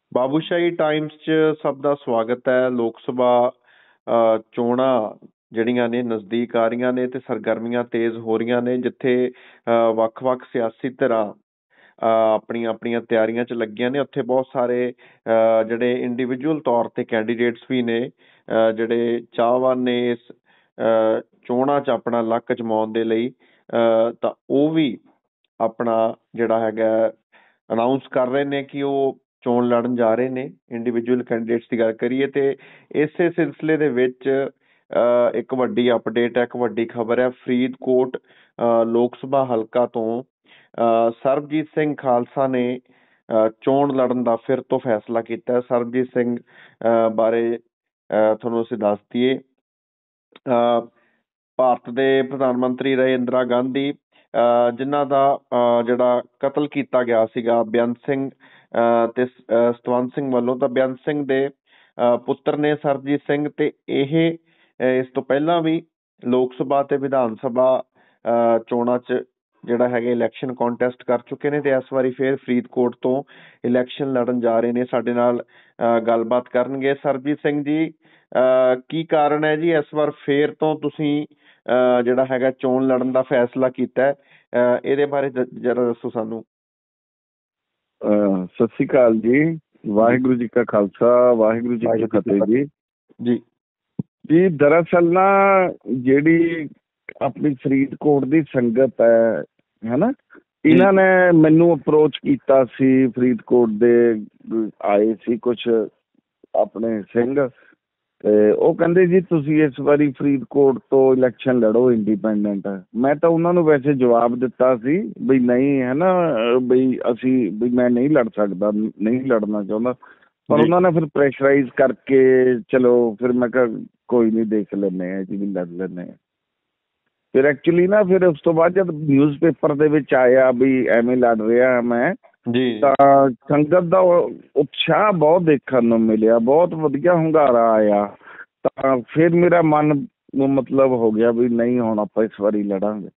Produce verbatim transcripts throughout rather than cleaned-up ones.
Babushahi Times 'ਚ ਸਭ ਦਾ ਸਵਾਗਤ ਹੈ। ਲੋਕ ਸਭਾ ਅ, ਚੋਣਾਂ ਜਿਹੜੀਆਂ ਨੇ ਨਜ਼ਦੀਕ ਆ ਰਹੀਆਂ ਨੇ ਤੇ ਸਰਗਰਮੀਆਂ ਤੇਜ਼ ਹੋ ਰਹੀਆਂ ਨੇ, ਜਿੱਥੇ ਅ, ਵੱਖ-ਵੱਖ ਸਿਆਸੀ ਧਿਰਾਂ ਅ, ਆਪਣੀਆਂ ਆਪਣੀਆਂ ਤਿਆਰੀਆਂ 'ਚ ਲੱਗੀਆਂ ਨੇ। ਉੱਥੇ ਬਹੁਤ ਸਾਰੇ ਅ, ਜਿਹੜੇ ਇੰਡੀਵਿਜੂਅਲ ਤੌਰ ਤੇ ਕੈਂਡੀਡੇਟਸ ਵੀ ਨੇ, ਅ, ਜਿਹੜੇ ਚਾਹਵਾਨ ਨੇ ਇਸ ਅ, ਚੋਣਾਂ 'ਚ ਆਪਣਾ ਲੱਕ ਅਜ਼ਮਾਉਣ ਦੇ ਲਈ, ਅ, ਤਾਂ ਉਹ ਵੀ ਆਪਣਾ ਜਿਹੜਾ ਹੈਗਾ ਅਨਾਊਂਸ ਕਰ ਰਹੇ ਨੇ ਕਿ ਉਹ ਚੋਣ ਲੜਨ ਜਾ ਰਹੇ ਨੇ। ਇੰਡੀਵਿਜੂਅਲ ਕੈਂਡੀਡੇਟਸ ਦੀ ਗੱਲ ਕਰੀਏ ਤੇ ਇਸੇ ਸਿਲਸਿਲੇ ਦੇ ਵਿੱਚ ਅ, ਇੱਕ ਵੱਡੀ ਅਪਡੇਟ ਹੈ, ਇੱਕ ਵੱਡੀ ਖਬਰ ਹੈ। ਫਰੀਦਕੋਟ ਅ, ਲੋਕ ਸਭਾ ਹਲਕਾ ਤੋਂ ਅ, ਸਰਬਜੀਤ ਸਿੰਘ ਖਾਲਸਾ ਨੇ ਅ, ਚੋਣ ਲੜਨ ਦਾ ਫਿਰ ਤੋਂ ਫੈਸਲਾ ਕੀਤਾ ਹੈ। ਸਰਬਜੀਤ ਸਿੰਘ ਅ, ਬਾਰੇ ਅ, ਤੁਹਾਨੂੰ ਅਸੀਂ ਦੱਸ ਦਈਏ, ਅ, ਭਾਰਤ ਦੇ ਪ੍ਰਧਾਨ ਮੰਤਰੀ ਰਹੇ ਇੰਦਰਾ ਗਾਂਧੀ, ਅ, ਜਿਨ੍ਹਾਂ ਦਾ ਅ, ਜਿਹੜਾ ਕਤਲ ਕੀਤਾ ਗਿਆ ਸੀਗਾ ਬੇਅੰਤ ਸਿੰਘ ਅ, ਤੇ ਅ, ਸਤਵੰਤ ਸਿੰਘ ਵੱਲੋਂ। ਤਾਂ ਬੇਅੰਤ ਸਿੰਘ ਦੇ ਅ, ਪੁੱਤਰ ਨੇ ਸਰਬਜੀਤ ਸਿੰਘ, ਤੇ ਇਹ ਅ, ਇਸ ਤੋਂ ਪਹਿਲਾਂ ਵੀ ਲੋਕ ਸਭਾ ਤੇ ਵਿਧਾਨ ਸਭਾ ਅ, ਚੋਣਾਂ 'ਚ ਜਿਹੜਾ ਹੈਗਾ ਇਲੈਕਸ਼ਨ ਕੰਟੈਸਟ ਕਰ ਚੁੱਕੇ ਨੇ, ਤੇ ਇਸ ਵਾਰੀ ਫਿਰ ਫਰੀਦਕੋਟ ਤੋਂ ਇਲੈਕਸ਼ਨ ਲੜਨ ਜਾ ਰਹੇ ਨੇ। ਸਾਡੇ ਨਾਲ ਅ, ਗੱਲਬਾਤ ਕਰਨਗੇ ਸਰਬਜੀਤ ਸਿੰਘ ਜੀ। ਅ, ਕੀ ਕਾਰਨ ਹੈ ਜੀ ਇਸ ਵਾਰ ਫੇਰ ਤੋਂ ਤੁਸੀਂ ਅ, ਜਿਹੜਾ ਹੈਗਾ ਚੋਣ ਲੜਨ ਦਾ ਫੈਸਲਾ ਕੀਤਾ ਹੈ? ਅ, ਇਹਦੇ ਬਾਰੇ ਜ- ਜ਼ਰਾ ਦੱਸੋ ਸਾਨੂੰ। ਅਹ ਸਤਿ ਸ੍ਰੀ ਅਕਾਲ ਜੀ। ਵਾਹਿਗੁਰੂ ਜੀ ਕਾ ਖਾਲਸਾ, ਵਾਹਿਗੁਰੂ ਜੀ ਕੀ ਫਤਿਹ ਜੀ। ਜੀ ਜੀ ਦਰਅਸਲ ਨਾ, ਜਿਹੜੀ ਆਪਣੀ ਫਰੀਦਕੋਟ ਦੀ ਸੰਗਤ ਹੈ ਹੈਨਾ, ਇਹਨਾਂ ਨੇ ਮੈਨੂੰ ਅਪਰੋਚ ਕੀਤਾ ਸੀ। ਫਰੀਦਕੋਟ ਦੇ ਆਏ ਸੀ ਕੁਛ ਆਪਣੇ ਸਿੰਘ, ਤੇ ਉਹ ਕਹਿੰਦੇ ਜੀ ਤੁਸੀਂ ਇਸ ਵਾਰੀ ਫਰੀਦਕੋਟ ਤੋਂ ਇਲੈਕਸ਼ਨ ਲੜੋ ਇੰਡੀਪੈਂਡੈਂਟ। ਮੈਂ ਤਾਂ ਉਹਨਾਂ ਨੂੰ ਵੈਸੇ ਜਵਾਬ ਦਿੱਤਾ ਸੀ ਬਈ ਨਹੀਂ ਹੈ ਨਾ, ਬਈ ਅਸੀਂ ਬਈ ਮੈਂ ਨਹੀਂ ਲੜ ਸਕਦਾ, ਨਹੀਂ ਲੜਨਾ ਚਾਹੁੰਦਾ। ਪਰ ਉਹਨਾਂ ਨੇ ਫਿਰ ਪ੍ਰੈਸ਼ਰਾਈਜ਼ ਕਰਕੇ ਚਲੋ ਫਿਰ ਮੈਂ ਕਿਹਾ ਕੋਈ ਨਹੀਂ, ਦੇਖ ਲੈਂਦੇ ਹਾਂ ਜੀ, ਵੀ ਲੜ ਲੈਂਦੇ ਹਾਂ। ਫਿਰ ਐਕਚੁਅਲੀ ਨਾ ਫਿਰ ਉਸ ਤੋਂ ਬਾਅਦ ਜਦ ਨਿਊਜ਼ ਪੇਪਰ ਦੇ ਵਿੱਚ ਆਇਆ ਵੀ ਐਵੇਂ ਲੜ ਰਿਹਾ ਮੈਂ, ਜੀ ਤਾਂ ਸੰਗਤ ਦਾ ਉਤਸ਼ਾਹ ਬਹੁਤ ਦੇਖਣ ਨੂੰ ਮਿਲਿਆ, ਬਹੁਤ ਵਧੀਆ ਹੁੰਗਾਰਾ ਆਇਆ। ਤਾਂ ਫਿਰ ਮੇਰਾ ਮਨ ਮਤਲਬ ਹੋ ਗਿਆ ਵੀ ਨਹੀਂ, ਹੁਣ ਆਪਾਂ ਇਸ ਵਾਰੀ ਲੜਾਂਗੇ।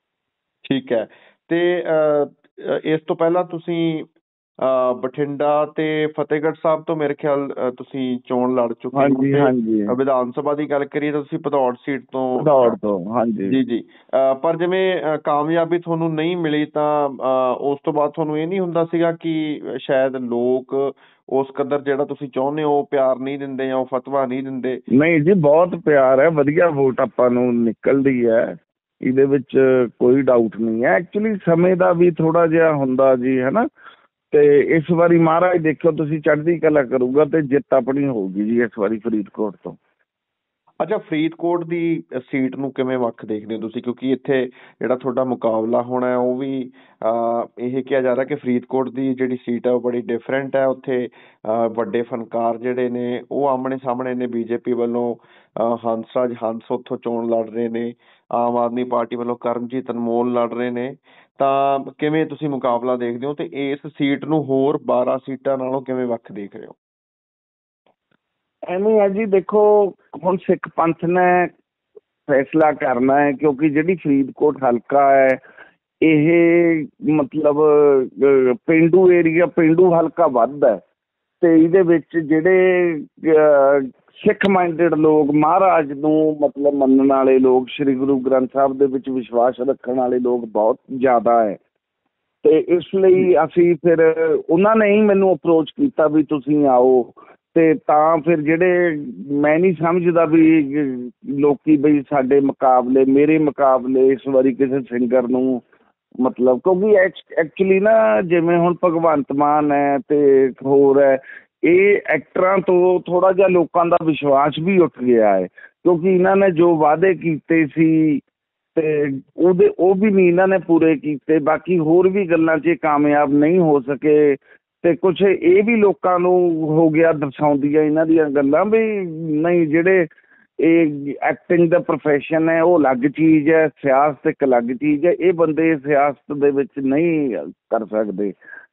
ਠੀਕ ਹੈ। ਤੇ ਅ, ਇਸ ਤੋਂ ਪਹਿਲਾਂ ਤੁਸੀਂ ਅ, ਬਠਿੰਡਾ ਤੇ ਫਤਿਹਗੜ੍ਹ ਸਾਹਿਬ ਤੋਂ ਮੇਰੇ ਖਿਆਲ ਅ, ਤੁਸੀਂ ਚੋਣ ਲੜ ਚੁੱਕੇ ਹੋ। ਹਾਂਜੀ ਤੇ ਹਾਂਜੀ, ਵਿਧਾਨ ਸਭਾ ਦੀ ਗੱਲ ਕਰੀਏ ਤਾਂ ਤੁਸੀਂ ਭਦੌੜ ਸੀਟ ਤੋਂ। ਭਦੌੜ ਤੋਂ, ਹਾਂਜੀ ਜੀ ਜੀ। ਅ, ਪਰ ਜਿਵੇਂ ਅ, ਕਾਮਯਾਬੀ ਤੁਹਾਨੂੰ ਨਹੀਂ ਮਿਲੀ, ਤਾਂ ਅ, ਉਸ ਤੋਂ ਬਾਅਦ ਤੁਹਾਨੂੰ ਇਹ ਨਹੀਂ ਹੁੰਦਾ ਸੀਗਾ ਕਿ ਸ਼ਾਇਦ ਲੋਕ ਉਸ ਕਦਰ ਜਿਹੜਾ ਤੁਸੀਂ ਚਾਹੁੰਦੇ ਹੋ ਉਹ ਪਿਆਰ ਨਹੀਂ ਦਿੰਦੇ ਜਾਂ ਉਹ ਫਤਵਾ ਨਹੀਂ ਦਿੰਦੇ? ਨਹੀਂ ਜੀ, ਬਹੁਤ ਪਿਆਰ ਹੈ, ਵਧੀਆ ਵੋਟ ਆਪਾਂ ਨੂੰ ਨਿਕਲਦੀ ਹੈ, ਇਹਦੇ ਵਿੱਚ ਕੋਈ ਡਾਊਟ ਨਹੀਂ ਹੈ। ਐਕਚੁਅਲੀ ਸਮੇਂ ਦਾ ਵੀ ਥੋੜਾ ਜਿਹਾ ਹੁੰਦਾ ਜੀ, ਹੈ ਨਾ। ਤੇ ਇਸ ਵਾਰੀ ਮਹਾਰਾਜ ਦੇਖਿਓ ਤੁਸੀਂ ਚੜ੍ਹਦੀ ਕਲਾ ਕਰੂਗਾ ਤੇ ਜਿੱਤ ਆਪਣੀ ਹੋਊਗੀ ਜੀ ਇਸ ਵਾਰੀ ਫਰੀਦਕੋਟ ਤੋਂ। ਅੱਛਾ, ਫਰੀਦਕੋਟ ਦੀ ਸੀਟ ਨੂੰ ਕਿਵੇਂ ਵੱਖ ਦੇਖਦੇ ਹੋ ਤੁਸੀਂ? ਕਿਉਂਕਿ ਇੱਥੇ ਜਿਹੜਾ ਤੁਹਾਡਾ ਮੁਕਾਬਲਾ ਹੋਣਾ ਹੈ ਉਹ ਵੀ ਅਹ, ਇਹ ਕਿਹਾ ਜਾ ਰਿਹਾ ਕਿ ਫਰੀਦਕੋਟ ਦੀ ਜਿਹੜੀ ਸੀਟ ਹੈ ਉਹ ਬੜੀ ਡਿਫਰੈਂਟ ਹੈ। ਉੱਥੇ ਅਹ, ਵੱਡੇ ਫਨਕਾਰ ਜਿਹੜੇ ਨੇ ਉਹ ਆਮਣੇ ਸਾਹਮਣੇ ਨੇ। ਬੀਜੇਪੀ ਵੱਲੋਂ ਅਹ, ਹੰਸਰਾਜ ਹੰਸ ਉੱਥੋਂ ਚੋਣ ਲੜ ਰਹੇ ਨੇ, ਆਮ ਆਦਮੀ ਪਾਰਟੀ ਵੱਲੋਂ ਕਰਮਜੀਤ ਅਨਮੋਲ ਲੜ ਰਹੇ ਨੇ। ਤਾਂ ਕਿਵੇਂ ਤੁਸੀਂ ਮੁਕਾਬਲਾ ਦੇਖਦੇ ਹੋ, ਤੇ ਇਸ ਸੀਟ ਨੂੰ ਹੋਰ ਬਾਰਾਂ ਸੀਟਾਂ ਨਾਲੋਂ ਕਿਵੇਂ ਵੱਖ ਦੇਖ ਰਹੇ ਹੋ? ਐਵੇਂ ਹੈ ਜੀ, ਦੇਖੋ ਹੁਣ ਸਿੱਖ ਪੰਥ ਨੇ ਫੈਸਲਾ ਕਰਨਾ ਹੈ, ਕਿਉਂਕਿ ਜਿਹੜੀ ਫਰੀਦਕੋਟ ਹਲਕਾ ਹੈ ਇਹ ਮਤਲਬ ਅਹ, ਪੇਂਡੂ ਏਰੀਆ, ਪੇਂਡੂ ਹਲਕਾ ਵੱਧ ਹੈ। ਤੇ ਇਹਦੇ ਵਿੱਚ ਜਿਹੜੇ ਅਹ, ਸਿੱਖ ਮਾਈਂਡਡ ਲੋਕ, ਮਹਾਰਾਜ ਨੂੰ ਮਤਲਬ ਮੰਨਣ ਵਾਲੇ ਲੋਕ, ਸ਼੍ਰੀ ਗੁਰੂ ਗ੍ਰੰਥ ਸਾਹਿਬ ਦੇ ਵਿੱਚ ਵਿਸ਼ਵਾਸ ਰੱਖਣ ਵਾਲੇ ਲੋਕ ਬਹੁਤ ਜ਼ਿਆਦਾ ਹੈ। ਤੇ ਇਸ ਲਈ ਅਸੀਂ ਫਿਰ ਉਹਨਾਂ ਨੇ ਹੀ ਮੈਨੂੰ ਅਪਰੋਚ ਕੀਤਾ ਵੀ ਤੁਸੀਂ ਆਓ। ਤੇ ਤਾਂ ਫਿਰ ਜਿਹੜੇ ਮੈਂ ਨਹੀਂ ਸਮਝਦਾ ਵੀ ਲੋਕੀ ਬਈ ਸਾਡੇ ਮੁਕਾਬਲੇ, ਮੇਰੇ ਮੁਕਾਬਲੇ ਇਸ ਵਾਰੀ ਕਿਸੇ ਸਿੰਗਰ ਨੂੰ ਮਤਲਬ, ਕਿਉਂਕਿ ਐਕਚੁਅਲੀ ਨਾ ਜਿਵੇਂ ਹੁਣ ਭਗਵੰਤ ਮਾਨ ਹੈ ਤੇ ਹੋਰ ਹੈ, ਇਹ ਐਕਟਰਾਂ ਤੋਂ ਥੋੜਾ ਜਿਹਾ ਲੋਕਾਂ ਦਾ ਵਿਸ਼ਵਾਸ ਵੀ ਉੱਠ ਗਿਆ ਹੈ, ਕਿਉਂਕਿ ਇਹਨਾਂ ਨੇ ਜੋ ਵਾਅਦੇ ਕੀਤੇ ਸੀ ਤੇ ਉਹਦੇ ਉਹ ਵੀ ਨਹੀਂ ਇਹਨਾਂ ਨੇ ਪੂਰੇ ਕੀਤੇ। ਬਾਕੀ ਹੋਰ ਵੀ ਗੱਲਾਂ 'ਚ ਕਾਮਯਾਬ ਨਹੀਂ ਹੋ ਸਕੇ। ਤੇ ਕੁਛ ਇਹ ਵੀ ਲੋਕਾਂ ਨੂੰ ਹੋ ਗਿਆ ਦਰਸਾਉਂਦੀਆਂ ਇਹਨਾਂ ਦੀਆਂ ਗੱਲਾਂ ਵੀ ਨਹੀਂ, ਜਿਹੜੇ ਇਹ ਐਕਟਿੰਗ ਦਾ ਪ੍ਰੋਫੈਸ਼ਨ ਹੈ ਉਹ ਅਲੱਗ ਚੀਜ਼ ਹੈ, ਸਿਆਸਤ ਇੱਕ ਅਲੱਗ ਚੀਜ਼ ਹੈ। ਇਹ ਬੰਦੇ ਸਿਆਸਤ ਦੇ ਵਿੱਚ ਨਹੀਂ ਕਰ ਸਕਦੇ।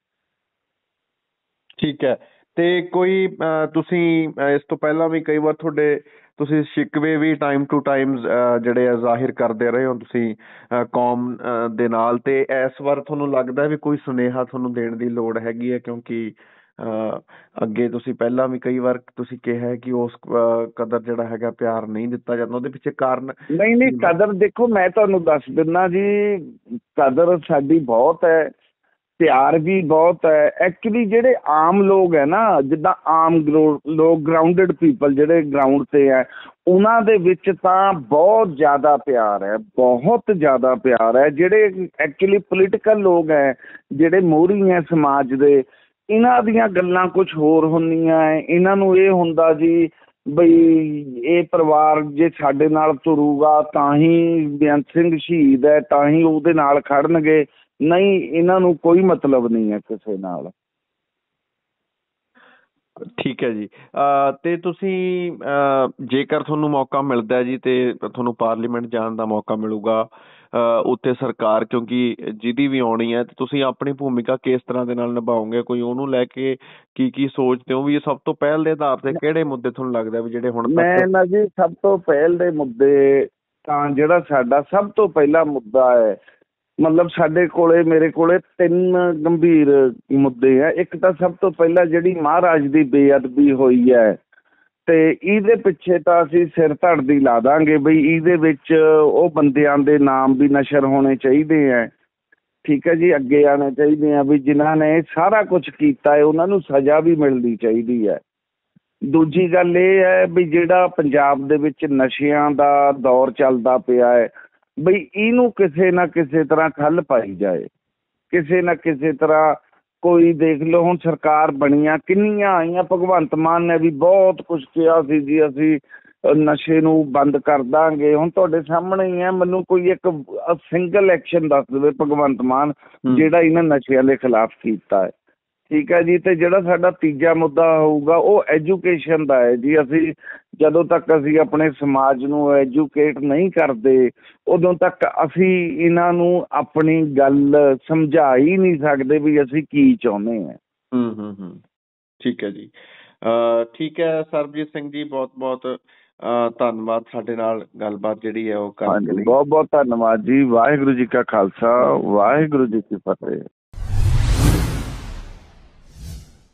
ਠੀਕ ਹੈ। ਤੇ ਕੋਈ ਅਹ, ਤੁਸੀਂ ਅਹ, ਇਸ ਤੋਂ ਪਹਿਲਾਂ ਵੀ ਕਈ ਵਾਰ ਤੁਹਾਡੇ ਤੁਸੀਂ ਸ਼ਿਕਵੇ ਵੀ ਟਾਈਮ ਟੂ ਟਾਈਮ ਜਿਹੜੇ ਆ ਜ਼ਾਹਿਰ ਕਰਦੇ ਰਹੇ ਹੋ ਤੁਸੀਂ ਅਹ, ਕੌਮ ਅਹ, ਦੇ ਨਾਲ। ਤੇ ਇਸ ਵਾਰ ਤੁਹਾਨੂੰ ਲੱਗਦਾ ਵੀ ਕੋਈ ਸੁਨੇਹਾ ਤੁਹਾਨੂੰ ਦੇਣ ਦੀ ਲੋੜ ਹੈਗੀ ਹੈ? ਕਿਉਂਕਿ ਅਹ, ਅੱਗੇ ਤੁਸੀਂ ਪਹਿਲਾਂ ਵੀ ਕਈ ਵਾਰ ਤੁਸੀਂ ਕਿਹਾ ਹੈ ਕਿ ਉਸ ਅਹ, ਕਦਰ ਜਿਹੜਾ ਹੈਗਾ ਪਿਆਰ ਨਹੀਂ ਦਿੱਤਾ ਜਾਂਦਾ, ਉਹਦੇ ਪਿੱਛੇ ਕਾਰਨ ਨਹੀਂ ਨਹੀਂ ਕਦਰ ਦੇਖੋ ਮੈਂ ਤੁਹਾਨੂੰ ਦੱਸ ਦਿੰਦਾ ਜੀ, ਕਦਰ ਸਾਡੀ ਬਹੁਤ ਹੈ, ਪਿਆਰ ਵੀ ਬਹੁਤ ਹੈ। ਐਕਚੁਅਲੀ ਜਿਹੜੇ ਆਮ ਲੋਕ ਹੈ ਨਾ, ਜਿੱਦਾਂ ਆਮ ਗਰੋ ਲੋਕ ਗਰਾਊਂਡਡ ਪੀਪਲ ਜਿਹੜੇ ਗਰਾਊਂਡ 'ਤੇ ਹੈ, ਉਹਨਾਂ ਦੇ ਵਿੱਚ ਤਾਂ ਬਹੁਤ ਜ਼ਿਆਦਾ ਪਿਆਰ ਹੈ, ਬਹੁਤ ਜ਼ਿਆਦਾ ਪਿਆਰ ਹੈ। ਜਿਹੜੇ ਐਕਚੁਅਲੀ ਪੋਲੀਟੀਕਲ ਲੋਕ ਹੈ, ਜਿਹੜੇ ਮੋਹਰੀ ਹੈ ਸਮਾਜ ਦੇ, ਇਹਨਾਂ ਦੀਆਂ ਗੱਲਾਂ ਕੁਛ ਹੋਰ ਹੁੰਦੀਆਂ ਹੈ। ਇਹਨਾਂ ਨੂੰ ਇਹ ਹੁੰਦਾ ਜੀ ਬਈ ਇਹ ਪਰਿਵਾਰ ਜੇ ਸਾਡੇ ਨਾਲ ਤੁਰੂਗਾ ਤਾਂ ਹੀ ਬੇਅੰਤ ਸਿੰਘ ਸ਼ਹੀਦ ਹੈ, ਤਾਂ ਹੀ ਉਹਦੇ ਨਾਲ ਖੜਨਗੇ। ਨਹੀਂ, ਇਹਨਾਂ ਨੂੰ ਕੋਈ ਮਤਲਬ ਨਹੀਂ ਹੈ ਕਿਸੇ ਨਾਲ। ਠੀਕ ਹੈ ਜੀ। ਅਹ, ਤੇ ਤੁਸੀਂ ਅਹ, ਜੇਕਰ ਤੁਹਾਨੂੰ ਮੌਕਾ ਮਿਲਦਾ ਜੀ ਤੇ ਤੁਹਾਨੂੰ ਪਾਰਲੀਮੈਂਟ ਜਾਣ ਦਾ ਮੌਕਾ ਮਿਲੂਗਾ, ਅਹ, ਉੱਥੇ ਸਰਕਾਰ ਕਿਉਂਕਿ ਜਿਹਦੀ ਵੀ ਆਉਣੀ ਹੈ, ਤੇ ਤੁਸੀਂ ਆਪਣੀ ਭੂਮਿਕਾ ਕਿਸ ਤਰ੍ਹਾਂ ਦੇ ਨਾਲ ਨਿਭਾਓਗੇ? ਕੋਈ ਉਹਨੂੰ ਲੈ ਕੇ ਕੀ ਕੀ ਸੋਚਦੇ ਹੋ ਵੀ ਸਭ ਤੋਂ ਪਹਿਲ ਦੇ ਆਧਾਰ ਤੇ ਕਿਹੜੇ ਮੁੱਦੇ ਤੁਹਾਨੂੰ ਲੱਗਦਾ ਵੀ ਜਿਹੜੇ ਹੁਣ ਮੈਂ ਨਾ ਜੀ ਸਭ ਤੋਂ ਪਹਿਲ ਦੇ ਮੁੱਦੇ ਤਾਂ ਜਿਹੜਾ ਸਾਡਾ ਸਭ ਤੋਂ ਪਹਿਲਾ ਮੁੱਦਾ ਹੈ, ਮਤਲਬ ਸਾਡੇ ਕੋਲੇ ਮੇਰੇ ਕੋਲੇ ਤਿੰਨ ਗੰਭੀਰ ਮੁੱਦੇ ਆ। ਇੱਕ ਤਾਂ ਸਭ ਤੋਂ ਪਹਿਲਾਂ ਜਿਹੜੀ ਮਹਾਰਾਜ ਦੀ ਬੇਅਦਬੀ ਹੋਈ ਹੈ, ਤੇ ਇਹਦੇ ਪਿੱਛੇ ਤਾਂ ਅਸੀਂ ਸਿਰ ਧੜਦੀ ਲਾ ਦਾਂਗੇ ਬਈ ਇਹਦੇ ਵਿੱਚ ਉਹ ਬੰਦਿਆਂ ਦੇ ਨਾਮ ਵੀ ਨਸ਼ਰ ਹੋਣੇ ਚਾਹੀਦੇ ਹੈ। ਠੀਕ ਹੈ ਜੀ, ਅੱਗੇ ਆਉਣੇ ਚਾਹੀਦੇ ਆ ਵੀ ਜਿਨ੍ਹਾਂ ਨੇ ਸਾਰਾ ਕੁਝ ਕੀਤਾ ਹੈ ਉਹਨਾਂ ਨੂੰ ਸਜ਼ਾ ਵੀ ਮਿਲਣੀ ਚਾਹੀਦੀ ਹੈ। ਦੂਜੀ ਗੱਲ ਇਹ ਹੈ ਵੀ ਜਿਹੜਾ ਪੰਜਾਬ ਦੇ ਵਿੱਚ ਨਸ਼ਿਆਂ ਦਾ ਦੌਰ ਚੱਲਦਾ ਪਿਆ ਹੈ, ਬਈ ਇਹਨੂੰ ਕਿਸੇ ਨਾ ਕਿਸੇ ਤਰ੍ਹਾਂ ਠੱਲ ਪਾਈ ਜਾਏ, ਕਿਸੇ ਨਾ ਕਿਸੇ ਤਰ੍ਹਾਂ। ਕੋਈ ਦੇਖ ਲਓ ਹੁਣ ਸਰਕਾਰ ਬਣੀਆਂ ਕਿੰਨੀਆਂ ਆਈਆਂ, ਭਗਵੰਤ ਮਾਨ ਨੇ ਵੀ ਬਹੁਤ ਕੁਛ ਕਿਹਾ ਸੀ ਜੀ ਅਸੀਂ ਨਸ਼ੇ ਨੂੰ ਬੰਦ ਕਰ ਦਾਂਗੇ। ਹੁਣ ਤੁਹਾਡੇ ਸਾਹਮਣੇ ਹੀ ਹੈ, ਮੈਨੂੰ ਕੋਈ ਇੱਕ ਸਿੰਗਲ ਐਕਸ਼ਨ ਦੱਸ ਦੇਵੇ ਭਗਵੰਤ ਮਾਨ ਜਿਹੜਾ ਇਹਨਾਂ ਨਸ਼ਿਆਂ ਦੇ ਖਿਲਾਫ ਕੀਤਾ ਹੈ। ਠੀਕ ਹੈ ਜੀ। ਤੇ ਜਿਹੜਾ ਸਾਡਾ ਤੀਜਾ ਮੁੱਦਾ ਹੋਊਗਾ ਉਹ ਐਜੂਕੇਸ਼ਨ ਦਾ ਹੈ ਜੀ। ਅਸੀਂ ਜਦੋਂ ਤੱਕ ਅਸੀਂ ਆਪਣੇ ਸਮਾਜ ਨੂੰ ਐਜੂਕੇਟ ਨਹੀਂ ਕਰਦੇ, ਉਦੋਂ ਤੱਕ ਅਸੀਂ ਇਹਨਾਂ ਨੂੰ ਆਪਣੀ ਗੱਲ ਸਮਝਾ ਹੀ ਨਹੀਂ ਸਕਦੇ ਵੀ ਅਸੀਂ ਕੀ ਚਾਹੁੰਦੇ ਹਾਂ। ਹੂੰ ਹੂੰ ਹੂੰ ਠੀਕ ਹੈ ਜੀ। ਅਹ, ਠੀਕ ਹੈ ਸਰਬਜੀਤ ਸਿੰਘ ਜੀ, ਬਹੁਤ ਬਹੁਤ ਅਹ, ਧੰਨਵਾਦ ਸਾਡੇ ਨਾਲ ਗੱਲਬਾਤ ਜਿਹੜੀ ਹੈ ਉਹ ਕਰਨ ਲਈ। ਬਹੁਤ ਬਹੁਤ ਧੰਨਵਾਦ ਜੀ। ਵਾਹਿਗੁਰੂ ਜੀ ਕਾ ਖਾਲਸਾ, ਵਾਹਿਗੁਰੂ ਜੀ ਕੀ ਫਤਿਹ।